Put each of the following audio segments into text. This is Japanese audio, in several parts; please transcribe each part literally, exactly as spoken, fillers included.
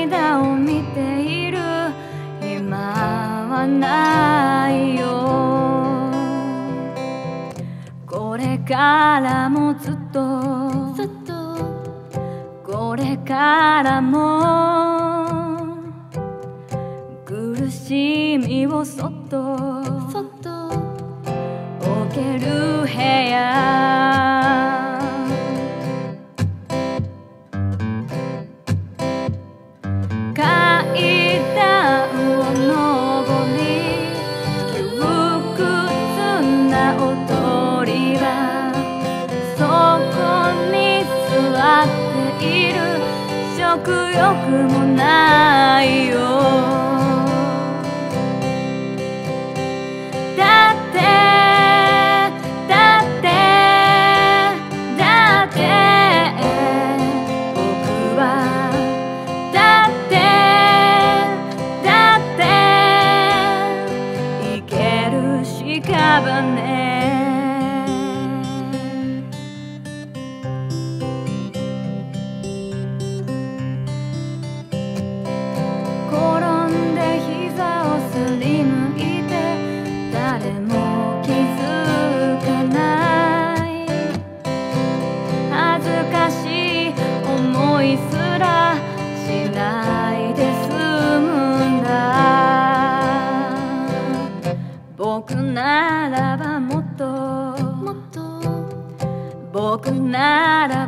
間を見ている今はないよ。これからもずっとずっとこれからも苦しみをそっとそっと置ける部屋。階段を上り窮屈な踊り場、そこに座っている食欲もないよ。だってだってだって僕はだってだって生ける屍。すらしないで済むんだ。僕ならばもっともっと僕なら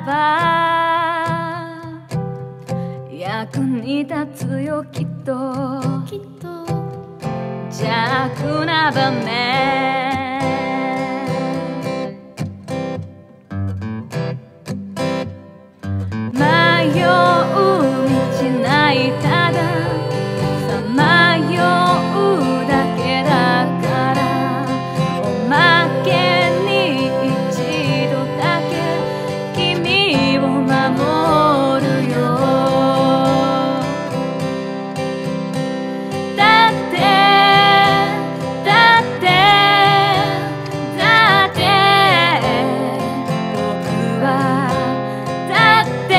ば役に立つよきっときっと弱な場面。迷う道ないたださまようだけだから、おまけに一度だけ君を守るよ。だってだってだって僕はだって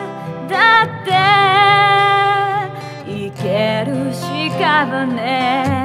生ける屍。